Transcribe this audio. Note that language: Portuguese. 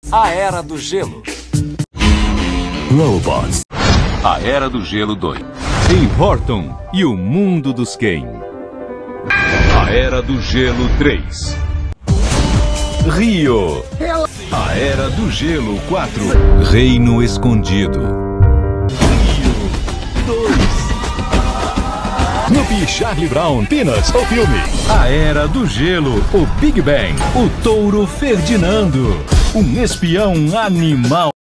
A Era do Gelo. Robots. A Era do Gelo 2. Em Horton e o Mundo dos Ken. A Era do Gelo 3. Rio. A Era do Gelo 4. Reino Escondido. Rio 2. Snoopy e Charlie Brown, Peanuts, o filme. A Era do Gelo, o Big Bang, o Touro Ferdinando, um espião animal.